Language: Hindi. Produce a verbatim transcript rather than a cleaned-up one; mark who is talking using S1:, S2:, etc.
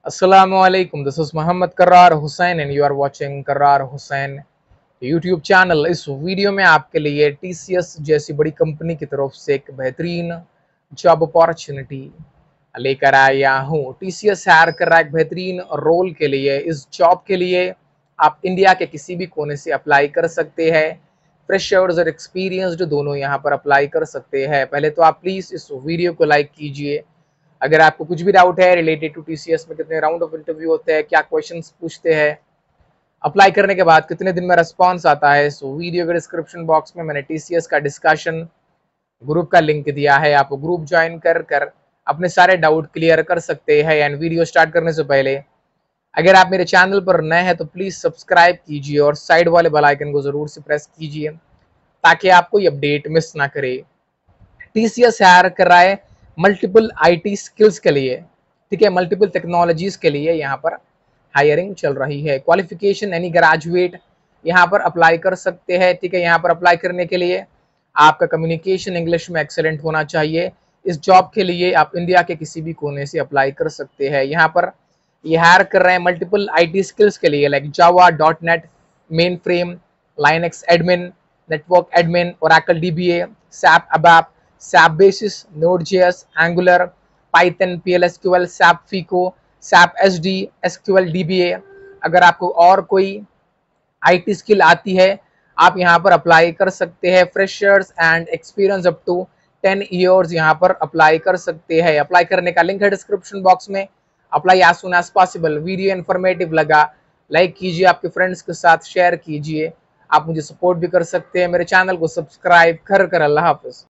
S1: Assalamualaikum. This is Muhammad Karrar Hussain and you are watching Karrar Hussain YouTube channel. इस वीडियो में आपके लिए टीसीएस जैसी बड़ी कंपनी की तरफ से एक बेहतरीन जॉब अपॉर्चुनिटी लेकर आया हूँ। टीसीएस हायर कर रहा है एक बेहतरीन रोल के लिए। इस जॉब के लिए आप इंडिया के किसी भी कोने से अप्लाई कर सकते हैं। फ्रेशर्स और एक्सपीरियंस्ड दोनों यहाँ पर अप्लाई कर सकते हैं। पहले तो आप प्लीज़ इस वीडियो को लाइक कीजिए। अगर आपको कुछ भी डाउट है रिलेटेड टू टीसीएस में कितने राउंड ऑफ इंटरव्यू होते हैं, क्या क्वेश्चंस पूछते हैं, अप्लाई करने के बाद कितने दिन में रिस्पांस आता है, सो वीडियो के डिस्क्रिप्शन बॉक्स में मैंने टीसीएस का डिस्कशन ग्रुप का लिंक दिया है। आप ग्रुप ज्वाइन कर कर अपने सारे डाउट क्लियर कर सकते हैं। एंड वीडियो स्टार्ट करने से पहले अगर आप मेरे चैनल पर नए हैं तो प्लीज़ सब्सक्राइब कीजिए और साइड वाले बेल आइकन को ज़रूर से प्रेस कीजिए ताकि आप कोई अपडेट मिस ना करे। टीसीएस हायर कर रहा है मल्टीपल आईटी स्किल्स के लिए, ठीक है, मल्टीपल टेक्नोलॉजीज के लिए यहाँ पर हायरिंग चल रही है। क्वालिफिकेशन एनी ग्रेजुएट यहाँ पर अप्लाई कर सकते हैं, ठीक है। यहाँ पर अप्लाई करने के लिए आपका कम्युनिकेशन इंग्लिश में एक्सेलेंट होना चाहिए। इस जॉब के लिए आप इंडिया के किसी भी कोने से अप्लाई कर सकते हैं। यहाँ पर ये हायर कर रहे हैं मल्टीपल आईटी स्किल्स के लिए, like Java, dot net, mainframe, Linux admin, network admin, Oracle DBA, SAP ABAP, SAP basis, Node JS, Angular, Python, PLSQL, SAP FICO, SAP SD, SQL DBA. अगर आपको और कोई आईटी स्किल आती है आप यहाँ पर अप्लाई कर सकते हैं। Freshers and experience up to ten years यहाँ पर अप्लाई कर सकते हैं। अप्लाई करने का लिंक है डिस्क्रिप्शन बॉक्स में। Apply as soon as possible. Video informative लगा लाइक कीजिए, आपके फ्रेंड्स के साथ शेयर कीजिए। आप मुझे सपोर्ट भी कर सकते हैं। मेरे चैनल को सब्सक्राइब कर कर। अल्लाह हाफिज।